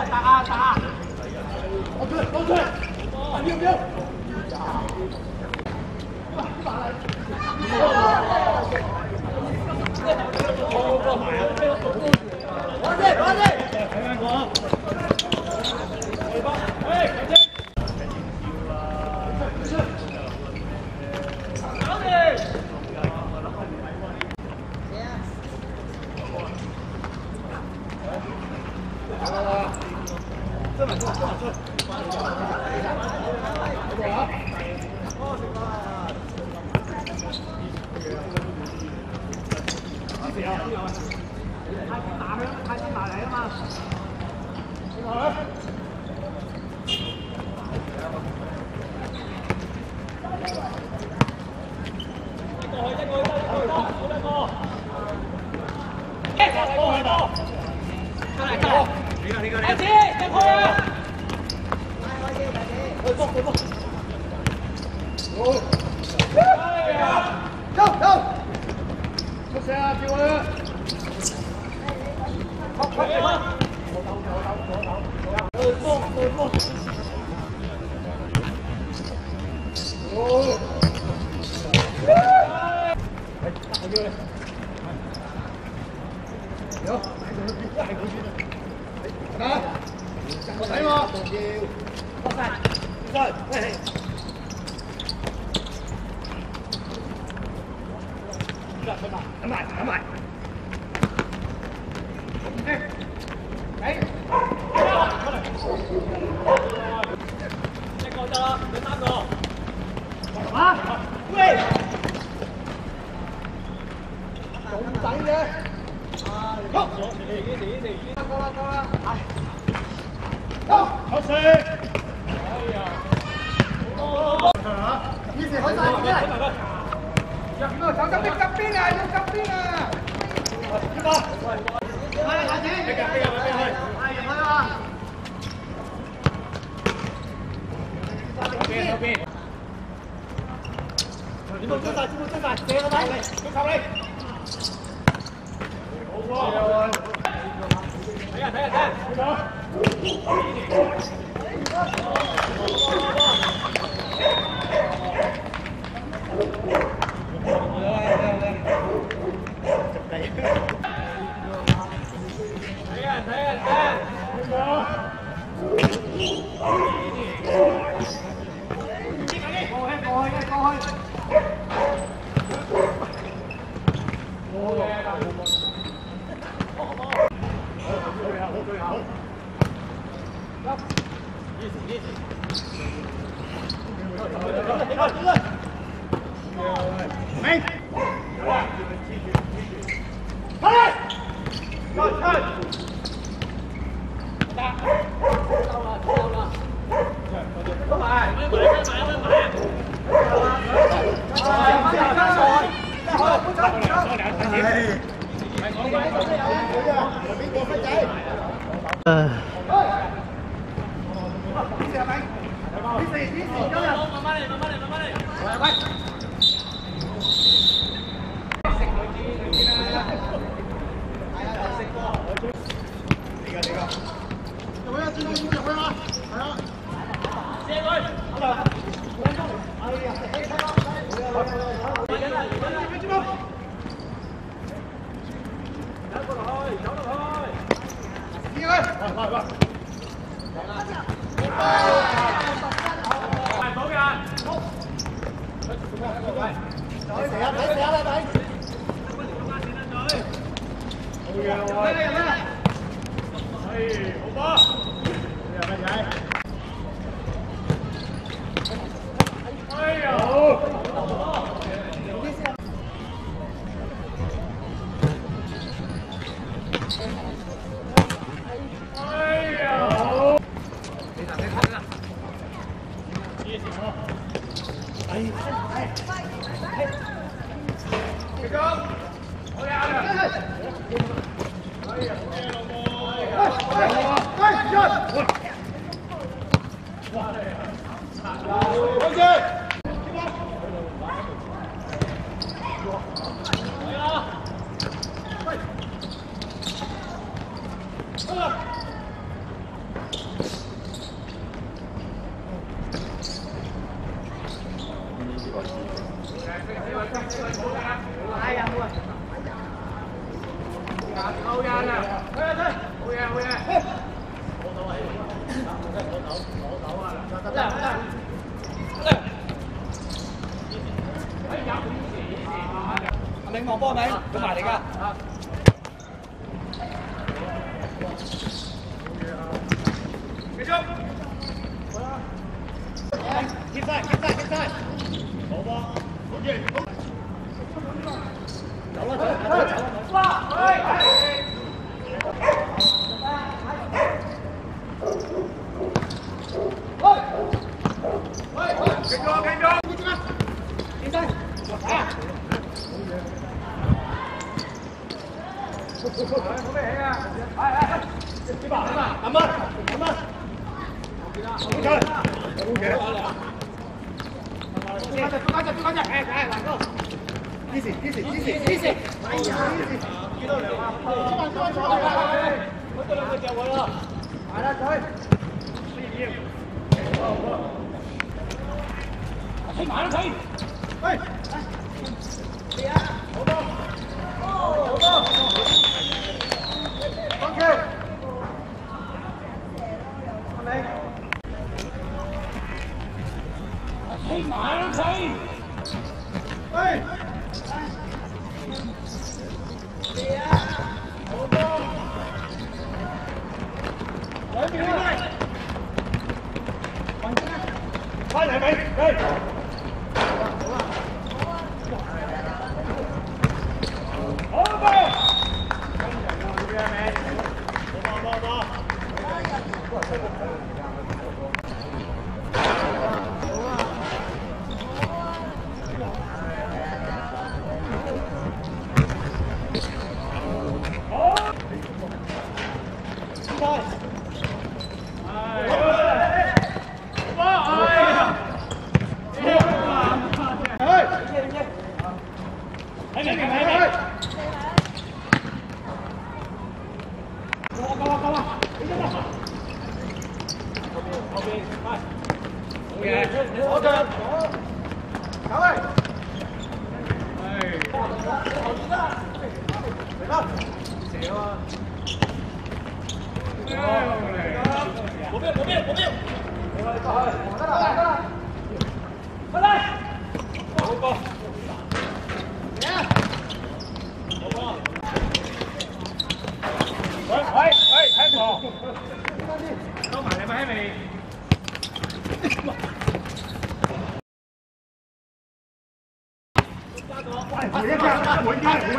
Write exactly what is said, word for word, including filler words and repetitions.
打啊打啊！后退后退，别别！往这往这！开光！哎，快点！这么做，这么做。打回来，看你哪来的吗？挺好了。过去，过去，過嚟，過嚟，過。過嚟，過嚟，過。過嚟，過。你個，你個，你個。阿子，入去啊！開始，大姐。去幫，去幫。好。走，走。出聲啊！叫佢。快，快，快。左手，左手，左手，左手。去幫，去幫。好。我叫你，有，係佢先啊！我睇我，要，落晒，落，喂，等埋，等埋，哎，哎，一個得啦，你三個，啊，喂！仲仔嘅，好，夠啦夠啦，係，好，好射，哎呀，好，以前開晒先啦，入邊走側邊側邊啊，要側邊啊，呢個，係大姐，俾佢俾佢俾佢，係入去啊，邊嗰邊，全部追晒，全部追晒，射個底，佢求你。睇下睇下睇下，睇下睇下睇下，過去過去過去。嗯。慢慢嚟，慢慢嚟，慢慢嚟。喂喂。食女子，女子啦。係啊，食過。你㗎，你㗎。入去啊！轉去，入去啊！係啊。射佢。好啦。哎呀，睇睇睇。嚟緊啦，嚟緊啦，快啲冇。走過落去，走落去。射佢。喂喂喂。冇嘅，好。睇射啊！睇射啊！睇。好嘢喎！入咩入咩？係，好波。入咩仔？哎呀！好。哎呀！好。你睇你睇啦。哎哎哎！成功！好呀！哎呀，好嘢老母！哎，哎，進！哇！開始！嚟啦！喂！ 阿明望波未？佢埋嚟㗎。繼續。貼晒，貼晒，貼晒。好波，好嘢。走啦，走啦，走啦，走啦。哇！繼續，繼續。起身。啊！好咩起啊？係係係。呢把呢把，慢慢慢慢。好嘅，好嘅。抓着抓着抓着，哎哎，來個。easy easy easy easy。哎呀 ，easy。幾多兩啊？出來出來出來！我這兩個腳我了。來了，走。起碼都睇。喂，嚟啊！好多，好多。OK。阿明。起碼都睇。喂。嚟啊！好多。兩邊啊！快嚟未？嚟！好波！波波波！左边，左边，左边。来了，来了，快来！好波！来！好波！喂喂喂，睇我！收埋你咪喺未？回一下，回一下。